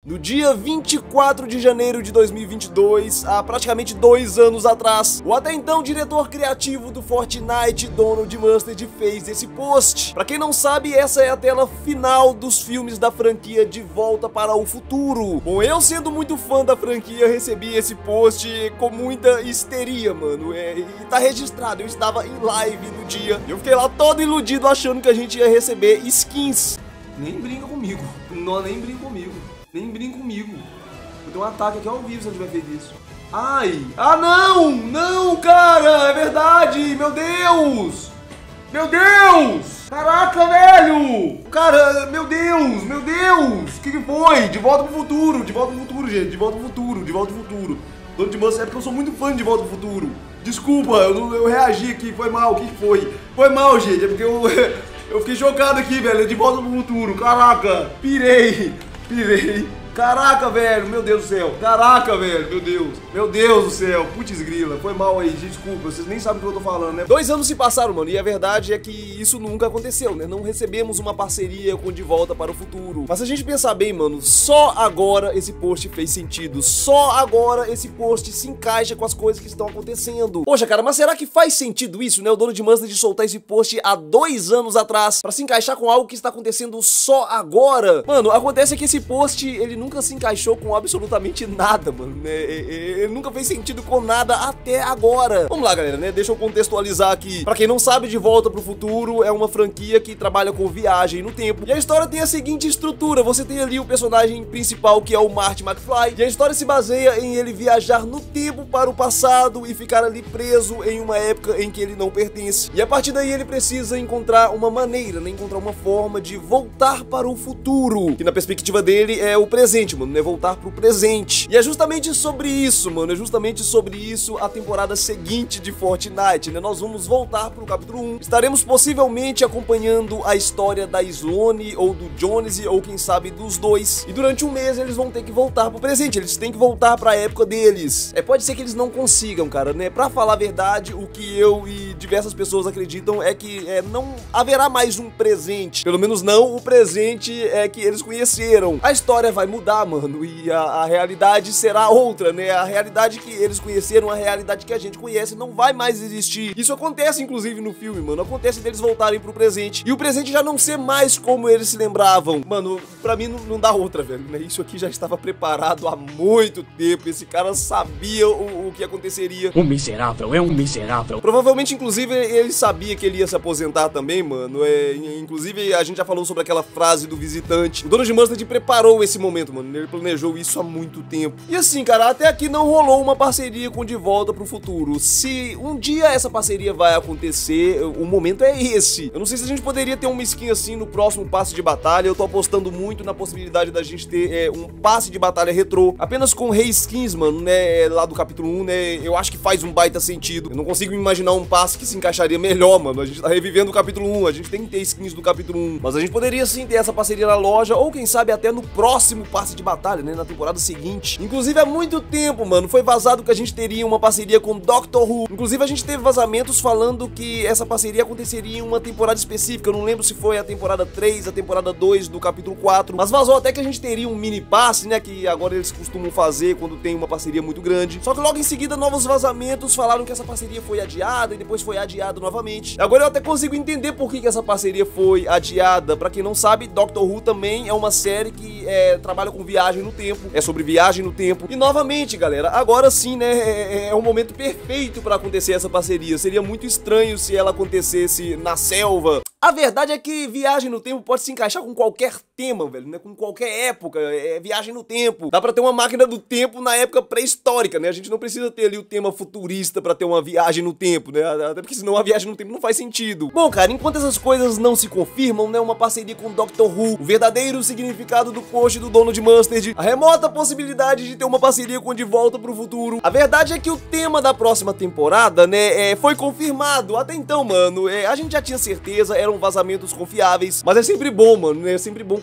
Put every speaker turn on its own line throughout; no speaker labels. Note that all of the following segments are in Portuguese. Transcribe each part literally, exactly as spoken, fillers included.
No dia vinte e quatro de janeiro de dois mil e vinte e dois, há praticamente dois anos atrás, o até então diretor criativo do Fortnite, Donald Mustard, fez esse post. Pra quem não sabe, essa é a tela final dos filmes da franquia De Volta para o Futuro. Bom, eu sendo muito fã da franquia, recebi esse post com muita histeria, mano. É, e tá registrado, eu estava em live no dia. Eu fiquei lá todo iludido achando que a gente ia receber skins. Nem brinca comigo, não, nem brinca comigo. Nem brinca comigo. Eu tenho um ataque aqui ao vivo se eu tiver feito isso. Ai! Ah, não! Não, cara! É verdade! Meu Deus! Meu Deus! Caraca, velho! Cara, meu Deus! Meu Deus! O que, que foi? De Volta pro Futuro! De Volta pro Futuro, gente! De Volta pro Futuro! De Volta pro Futuro! Donald Mustard, é porque eu sou muito fã de De Volta pro Futuro. Desculpa, eu, eu reagi aqui. Foi mal. O que, que foi? Foi mal, gente. É porque eu, eu fiquei chocado aqui, velho. De Volta pro Futuro. Caraca! Pirei! Pirei. Caraca, velho, meu Deus do céu. Caraca, velho, meu Deus. Meu Deus do cel. Putz grila, foi mal aí, desculpa. Vocês nem sabem o que eu tô falando, né? Dois anos se passaram, mano, e a verdade é que isso nunca aconteceu, né? Não recebemos uma parceria com De Volta para o Futuro. Mas se a gente pensar bem, mano, só agora esse post fez sentido. Só agora esse post se encaixa com as coisas que estão acontecendo. Poxa, cara, mas será que faz sentido isso, né? O dono de Mustard de soltar esse post há dois anos atrás pra se encaixar com algo que está acontecendo só agora? Mano, acontece que esse post, ele nunca nunca se encaixou com absolutamente nada, mano, né? Ele nunca fez sentido com nada até agora. Vamos lá, galera, né? Deixa eu contextualizar aqui. Pra quem não sabe, De Volta pro Futuro é uma franquia que trabalha com viagem no tempo. E a história tem a seguinte estrutura. Você tem ali o personagem principal, que é o Marty McFly, e a história se baseia em ele viajar no tempo para o passado e ficar ali preso em uma época em que ele não pertence. E a partir daí ele precisa encontrar uma maneira, né? Encontrar uma forma de voltar para o futuro, que na perspectiva dele é o presente, mano, né? Voltar pro presente. E é justamente sobre isso, mano, é justamente sobre isso a temporada seguinte de Fortnite, né? Nós vamos voltar pro capítulo um. Estaremos possivelmente acompanhando a história da Sloane ou do Jonesy, ou quem sabe dos dois. E durante um mês eles vão ter que voltar pro presente, eles têm que voltar pra época deles. É, pode ser que eles não consigam, cara, né? Pra falar a verdade, o que eu e diversas pessoas acreditam é que é, não haverá mais um presente. Pelo menos não o presente é que eles conheceram. A história vai mudar, mano, e a, a realidade será outra, né? A realidade que eles conheceram, a realidade que a gente conhece não vai mais existir. Isso acontece, inclusive, no filme, mano. Acontece deles voltarem pro presente e o presente já não ser mais como eles se lembravam. Mano, pra mim não, não dá outra, velho, né? Isso aqui já estava preparado há muito tempo. Esse cara sabia o, o que aconteceria.
Um miserável, é um miserável.
Provavelmente, inclusive, ele sabia que ele ia se aposentar também, mano. É, inclusive, a gente já falou sobre aquela frase do visitante. O Donald Mustard preparou esse momento, mano. Ele planejou isso há muito tempo. E assim, cara, até aqui não rolou uma parceria com De Volta pro Futuro. Se um dia essa parceria vai acontecer, o momento é esse. Eu não sei se a gente poderia ter uma skin assim no próximo passe de batalha. Eu tô apostando muito na possibilidade da gente ter é, um passe de batalha retrô, apenas com reskins, mano, né, lá do capítulo um, né. Eu acho que faz um baita sentido. Eu não consigo imaginar um passe que se encaixaria melhor, mano. A gente tá revivendo o capítulo um, a gente tem que ter skins do capítulo um. Mas a gente poderia sim ter essa parceria na loja, ou quem sabe até no próximo passe de batalha, né, na temporada seguinte. Inclusive há muito tempo, mano, foi vazado que a gente teria uma parceria com Doctor Who. Inclusive a gente teve vazamentos falando que essa parceria aconteceria em uma temporada específica. Eu não lembro se foi a temporada três, a temporada dois do capítulo quatro, mas vazou até que a gente teria um mini passe, né, que agora eles costumam fazer quando tem uma parceria muito grande. Só que logo em seguida novos vazamentos falaram que essa parceria foi adiada e depois foi adiada novamente. Agora eu até consigo entender por que que essa parceria foi adiada. Pra quem não sabe, Doctor Who também é uma série que é, trabalha com viagem no tempo, é sobre viagem no tempo. E novamente, galera, agora sim, né, é, é o momento perfeito pra acontecer essa parceria. Seria muito estranho se ela acontecesse na selva. A verdade é que viagem no tempo pode se encaixar com qualquer tema, velho, né? Com qualquer época, é viagem no tempo. Dá pra ter uma máquina do tempo na época pré-histórica, né? A gente não precisa ter ali o tema futurista pra ter uma viagem no tempo, né? Até porque senão a viagem no tempo não faz sentido. Bom, cara, enquanto essas coisas não se confirmam, né? Uma parceria com Doctor Who, o verdadeiro significado do post do Donald Mustard, a remota possibilidade de ter uma parceria com De Volta pro Futuro. A verdade é que o tema da próxima temporada, né, é, foi confirmado. Até então, mano, é, a gente já tinha certeza, eram vazamentos confiáveis, mas é sempre bom, mano, né? É sempre bom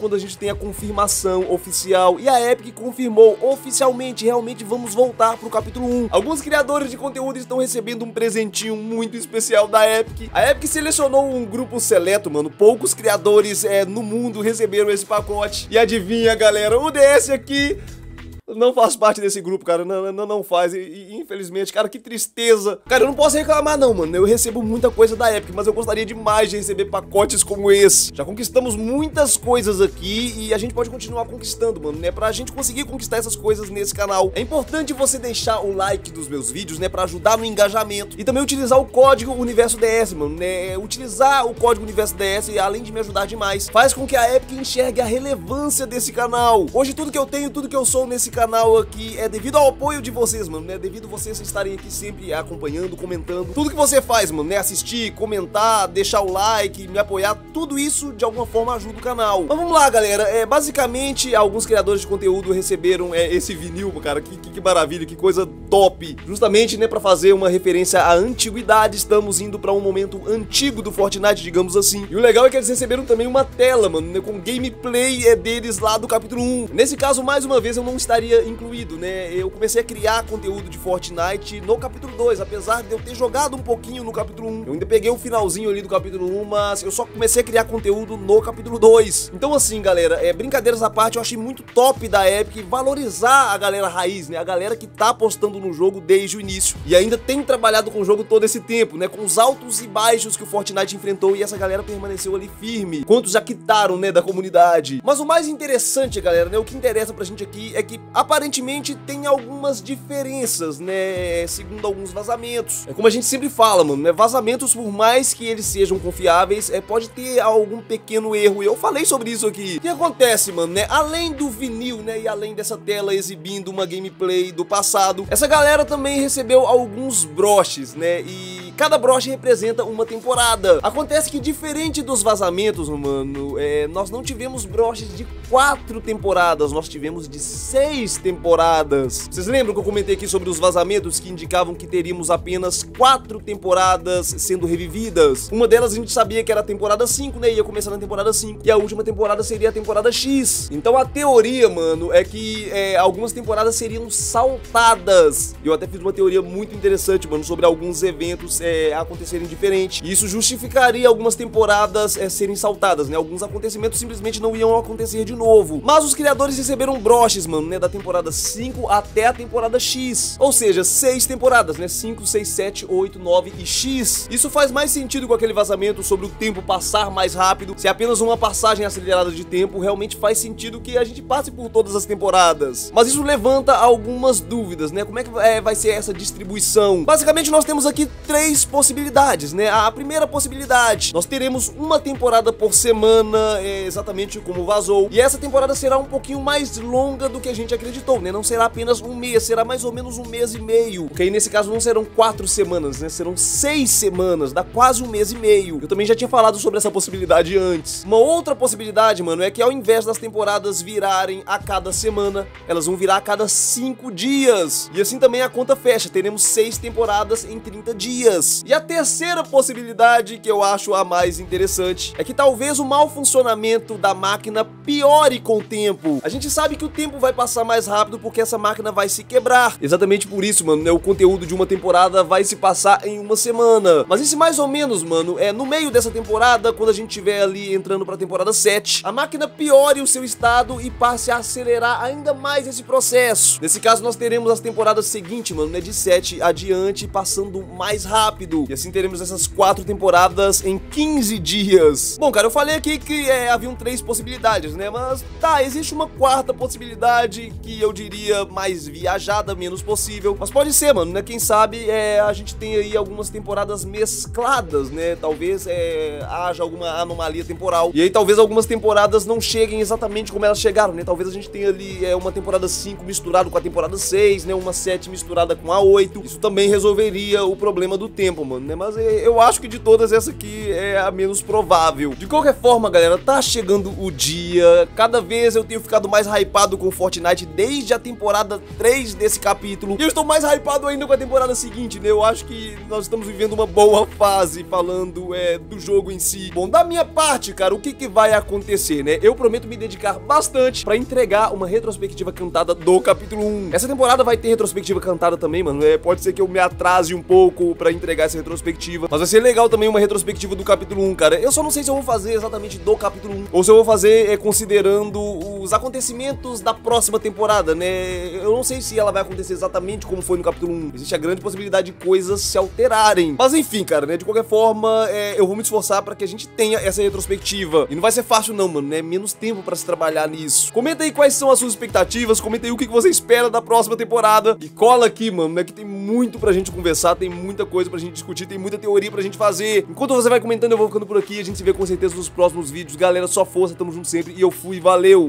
quando a gente tem a confirmação oficial. E a Epic confirmou oficialmente, realmente vamos voltar pro capítulo um. Alguns criadores de conteúdo estão recebendo um presentinho muito especial da Epic. A Epic selecionou um grupo seleto, mano. Poucos criadores é, no mundo receberam esse pacote. E adivinha, galera, o D S aqui não faz parte desse grupo, cara, não, não, não faz, e, e, infelizmente, cara, que tristeza. Cara, eu não posso reclamar não, mano, eu recebo muita coisa da Epic, mas eu gostaria demais de receber pacotes como esse. Já conquistamos muitas coisas aqui e a gente pode continuar conquistando, mano, né, pra gente conseguir conquistar essas coisas nesse canal. É importante você deixar o like dos meus vídeos, né, pra ajudar no engajamento e também utilizar o código Universo D S, mano, né, utilizar o código Universo D S, além de me ajudar demais, faz com que a Epic enxergue a relevância desse canal. Hoje tudo que eu tenho, tudo que eu sou nesse canal aqui é devido ao apoio de vocês, mano, né? Devido a vocês estarem aqui sempre acompanhando, comentando. Tudo que você faz, mano, né? Assistir, comentar, deixar o like, me apoiar, tudo isso de alguma forma ajuda o canal. Mas vamos lá, galera. É, basicamente, alguns criadores de conteúdo receberam é, esse vinil, cara. Que, que, que maravilha, que coisa top. Justamente, né, pra fazer uma referência à antiguidade, estamos indo pra um momento antigo do Fortnite, digamos assim. E o legal é que eles receberam também uma tela, mano, né? Com gameplay é, deles lá do capítulo um. Nesse caso, mais uma vez, eu não estaria incluído, né? Eu comecei a criar conteúdo de Fortnite no capítulo dois, apesar de eu ter jogado um pouquinho no capítulo um. Eu ainda peguei o finalzinho ali do capítulo um, mas eu só comecei a criar conteúdo no capítulo dois. Então assim, galera, é, brincadeiras à parte, eu achei muito top da Epic valorizar a galera raiz, né? A galera que tá apostando no jogo desde o início e ainda tem trabalhado com o jogo todo esse tempo, né? Com os altos e baixos que o Fortnite enfrentou, e essa galera permaneceu ali firme. Quantos já quitaram, né, da comunidade. Mas o mais interessante, galera, né? O que interessa pra gente aqui é que aparentemente tem algumas diferenças, né, segundo alguns vazamentos. É como a gente sempre fala, mano, né, vazamentos, por mais que eles sejam confiáveis, é, pode ter algum pequeno erro, e eu falei sobre isso aqui. O que acontece, mano, né, além do vinil, né, e além dessa tela exibindo uma gameplay do passado, essa galera também recebeu alguns broches, né, e cada broche representa uma temporada. Acontece que, diferente dos vazamentos, mano, é, nós não tivemos broches de quatro temporadas, nós tivemos de seis temporadas. Vocês lembram que eu comentei aqui sobre os vazamentos que indicavam que teríamos apenas quatro temporadas sendo revividas? Uma delas a gente sabia que era a temporada cinco, né? Ia começar na temporada cinco. E a última temporada seria a temporada X. Então a teoria, mano, é que é, algumas temporadas seriam saltadas. Eu até fiz uma teoria muito interessante, mano, sobre alguns eventos é, acontecerem diferente. E isso justificaria algumas temporadas é, serem saltadas, né? Alguns acontecimentos simplesmente não iam acontecer de novo. Mas os criadores receberam broches, mano, né? Da temporada cinco até a temporada X. Ou seja, seis temporadas, né? cinco, seis, sete, oito, nove e X. Isso faz mais sentido com aquele vazamento sobre o tempo passar mais rápido. Se é apenas uma passagem acelerada de tempo, realmente faz sentido que a gente passe por todas as temporadas. Mas isso levanta algumas dúvidas, né? Como é que é, vai ser essa distribuição? Basicamente, nós temos aqui três possibilidades, né? A primeira possibilidade, nós teremos uma temporada por semana, é, exatamente como vazou. E essa temporada será um pouquinho mais longa do que a gente acreditou, né? Não será apenas um mês, será mais ou menos um mês e meio. Porque aí nesse caso não serão quatro semanas, né? Serão seis semanas, dá quase um mês e meio. Eu também já tinha falado sobre essa possibilidade antes. Uma outra possibilidade, mano, é que ao invés das temporadas virarem a cada semana, elas vão virar a cada cinco dias. E assim também a conta fecha, teremos seis temporadas em trinta dias. E a terceira possibilidade, que eu acho a mais interessante, é que talvez o mau funcionamento da máquina piore com o tempo. A gente sabe que o tempo vai passar mais rápido porque essa máquina vai se quebrar. Exatamente por isso, mano, né, o conteúdo de uma temporada vai se passar em uma semana. Mas isso mais ou menos, mano, é no meio dessa temporada, quando a gente estiver ali entrando pra temporada sete, a máquina piore o seu estado e passe a acelerar ainda mais esse processo. Nesse caso, nós teremos as temporadas seguintes, mano, né, de sete adiante, passando mais rápido. E assim teremos essas quatro temporadas em quinze dias. Bom, cara, eu falei aqui que é, haviam três possibilidades, né, mas tá, existe uma quarta possibilidade que eu diria mais viajada, menos possível, mas pode ser, mano, né, quem sabe é, a gente tem aí algumas temporadas mescladas, né, talvez é, haja alguma anomalia temporal, e aí talvez algumas temporadas não cheguem exatamente como elas chegaram, né, talvez a gente tenha ali é, uma temporada cinco misturado com a temporada seis, né, uma sete misturada com a oito, isso também resolveria o problema do tempo. tempo, mano, né? Mas eu acho que de todas, essa aqui é a menos provável. De qualquer forma, galera, tá chegando o dia. Cada vez eu tenho ficado mais hypado com Fortnite desde a temporada três desse capítulo. E eu estou mais hypado ainda com a temporada seguinte, né? Eu acho que nós estamos vivendo uma boa fase falando é, do jogo em si. Bom, da minha parte, cara, o que que vai acontecer, né? Eu prometo me dedicar bastante pra entregar uma retrospectiva cantada do capítulo um. Essa temporada vai ter retrospectiva cantada também, mano. É, pode ser que eu me atrase um pouco pra entregar essa retrospectiva, mas vai ser legal também uma retrospectiva do capítulo um, cara. Eu só não sei se eu vou fazer exatamente do capítulo um, ou se eu vou fazer é, considerando os acontecimentos da próxima temporada, né? Eu não sei se ela vai acontecer exatamente como foi no capítulo um. Existe a grande possibilidade de coisas se alterarem. Mas enfim, cara, né? De qualquer forma, é, eu vou me esforçar pra que a gente tenha essa retrospectiva. E não vai ser fácil não, mano, né? Menos tempo pra se trabalhar nisso. Comenta aí quais são as suas expectativas, comenta aí o que você espera da próxima temporada. E cola aqui, mano, né? Que tem muito pra gente conversar, tem muita coisa pra gente discutir, tem muita teoria pra gente fazer. Enquanto você vai comentando, eu vou ficando por aqui. A gente se vê com certeza nos próximos vídeos. Galera, só força, tamo junto sempre. E eu fui, valeu!